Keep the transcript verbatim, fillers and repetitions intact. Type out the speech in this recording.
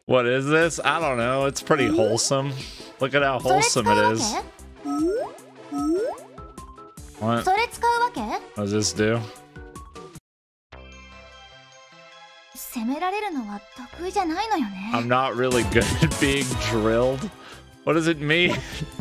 What is this? I don't know. It's pretty wholesome. Look at how wholesome it is. What? What does this do? I'm not really good at being drilled. What does it mean?